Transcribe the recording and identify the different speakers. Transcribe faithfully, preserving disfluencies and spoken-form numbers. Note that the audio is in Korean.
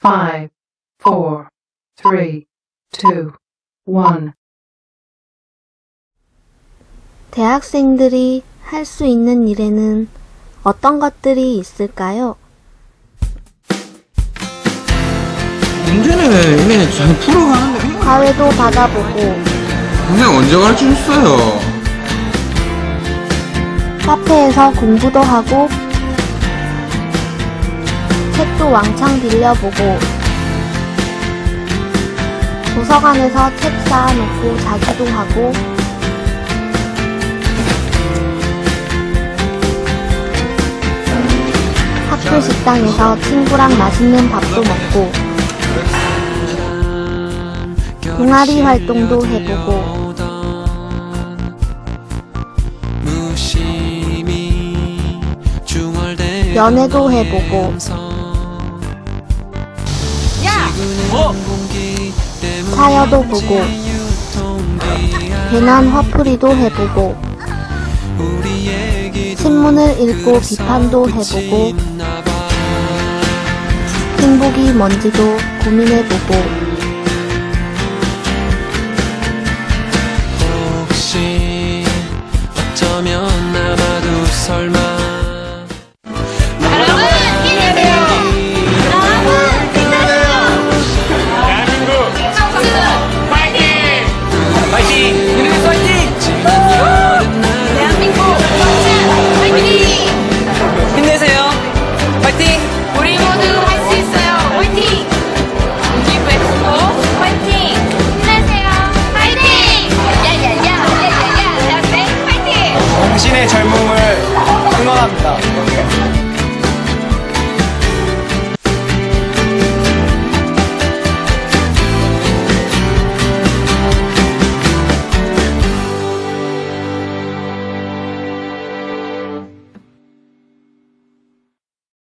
Speaker 1: five, four, three, two, one.
Speaker 2: 대학생들이 할 수 있는 일에는 어떤 것들이 있을까요?
Speaker 3: 문제는 이미 잘 풀어가는데
Speaker 2: 과외도 받아보고
Speaker 3: 선생님 언제 가르쳐줬어요?
Speaker 2: 카페에서 공부도 하고 책도 왕창 빌려보고 도서관에서 책 쌓아놓고 자기도 하고 학교 식당에서 친구랑 맛있는 밥도 먹고 동아리 활동도 해보고 연애도 해보고 사여도 보고 괜한 화풀이도 해보고 신문을 읽고 비판도 해보고 행복이 뭔지도 고민해보고
Speaker 4: 혹시 어쩌면 아마도 설마
Speaker 5: 여러분 힘내세요. 여러분 힘내세요.
Speaker 6: 대한민국 청소년 파이팅! 파이팅! 유니스 파이팅!
Speaker 5: 대한민국 청소년 파이팅!
Speaker 6: 힘내세요. 파이팅!
Speaker 5: 우리 모두 할 수 있어요. 파이팅! 기브엑스포 파이팅! 힘내세요. 파이팅! 야야야 야야야 대학생 파이팅!
Speaker 6: 당신의 젊음을 응원합니다.